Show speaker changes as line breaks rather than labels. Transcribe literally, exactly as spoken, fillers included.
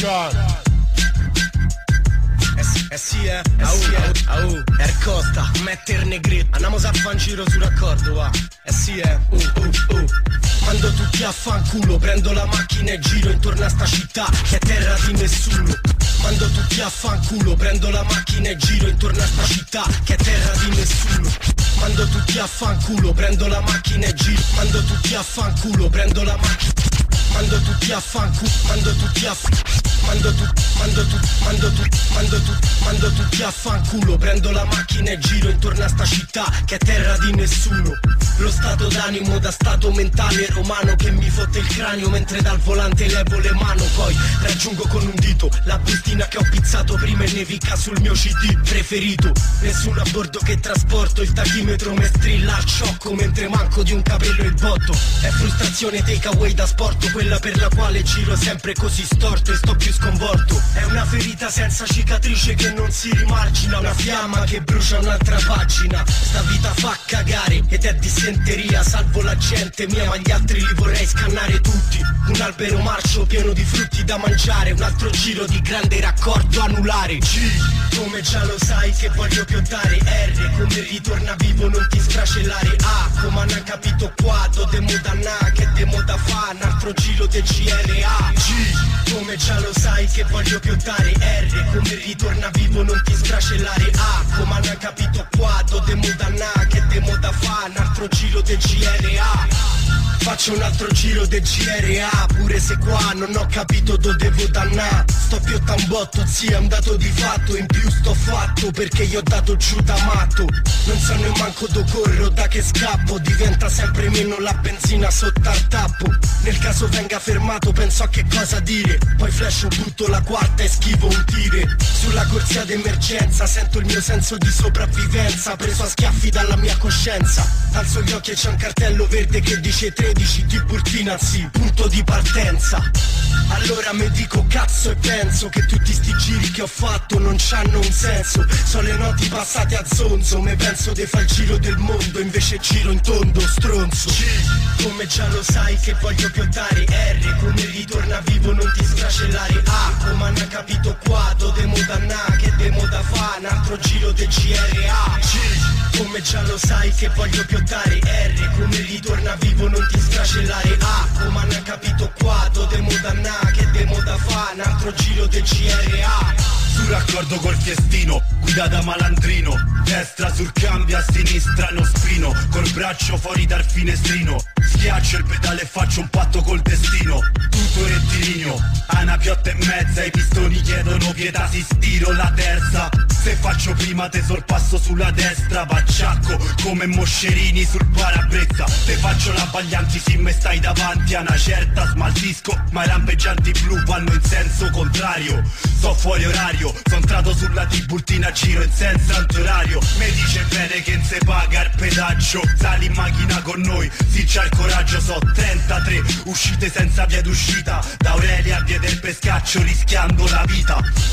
Ciao.
Eh sì eh, eh sì eh, au, Ercosta, metterne grit, andiamo a fare un giro sul raccordo va. Eh sì eh, uh, uh, uh. Mando tutti a fanculo, prendo la macchina e giro intorno a sta città che è terra di nessuno. Mando tutti a fanculo, prendo la macchina e giro intorno a sta città che è terra di nessuno. Mando tutti a fanculo, prendo la macchina e giro, mando tutti a fanculo, prendo la macchina. Mando tutti a fanculo, mando tutti a f- Mando tu, mando tu, mando tu, mando tu, mando tutti a fanculo. Prendo la macchina e giro intorno a sta città che è terra di nessuno. Lo stato d'animo da stato mentale romano che mi fotte il cranio mentre dal volante levo le mano. Poi raggiungo con un dito la bustina che ho pizzato prima e nevica sul mio C D preferito. Nessuno a bordo che trasporto, il tachimetro me strilla al ciocco mentre manco di un capello il botto. È frustrazione takeaway da sport, quella per la quale giro sempre così storto e sto più sconvolto. È una ferita senza cicatrice che non si rimargina, una fiamma che brucia un'altra pagina. Sta vita fa cagare ed è dissenteria, salvo la gente mia ma gli altri li vorrei scannare tutti. Un albero marcio pieno di frutti da mangiare, un altro giro di grande raccordo anulare. G, come già lo sai che voglio piottare. R, come ritorna vivo non ti sfracellare. A, come hanno capito qua, do de modanna che de moda fa, un altro giro del G L A. G, come già lo sai che voglio piottare. R, come ritorna vivo non ti sfracellare. A, come hanno capito qua, do de modanna che de moda fa, un altro giro del G R A. Faccio un altro giro del G R A, pure se qua non ho capito dove devo dannà. Sto più tambotto, zia, è un dato di fatto. In più sto fatto perché gli ho dato giù da matto. Non so neanche dove corro, da che scappo. Diventa sempre meno la benzina sotto al tappo. Nel caso venga fermato penso a che cosa dire. Poi flasho, butto la quarta e schivo un tire. Sulla corsia d'emergenza sento il mio senso di sopravvivenza, preso a schiaffi dalla mia coscienza. Alzo gli occhi e c'è un cartello verde che dice tredici di Burkina, sì, punto di partenza. Allora mi dico cazzo e penso che tutti sti giri che ho fatto non c'hanno un senso. So le noti passate a zonzo, me penso de fa il giro del mondo, invece giro in tondo, stronzo. G, come già lo sai che voglio piottare. R, come ritorna vivo non ti sfracellare. A, come hanno capito qua, do de modanna che de moda fa, un altro giro del G R A. G, come già lo sai che voglio piottare. R, come ritorna vivo non ti sfracellare. A, come hanno capito qua, do de modanna che de moda fa, un altro giro del G R A. Sul raccordo col fiestino, guida da malandrino, destra sul cambio, a sinistra non sprino, col braccio fuori dal finestrino, schiaccio il pedale e faccio un patto col destino. Tutto rettilineo, a una piotta e mezza, i pistoni chiedono pietà, si stiro la terza. Se faccio prima te sorpasso sulla destra, bacciacco come moscerini sul parabrezza. Te faccio la Baglianti, sì me stai davanti a una certa, smaltisco ma i lampeggianti blu vanno in senso contrario. So fuori orario, son trato sulla Tiburtina, giro in senso antiorario. Me dice bene che non se paga il pedaggio, sali in macchina con noi, sì c'ha il coraggio. So trentatré uscite senza via d'uscita, da Aurelia a via del Pescaccio rischiando la vita.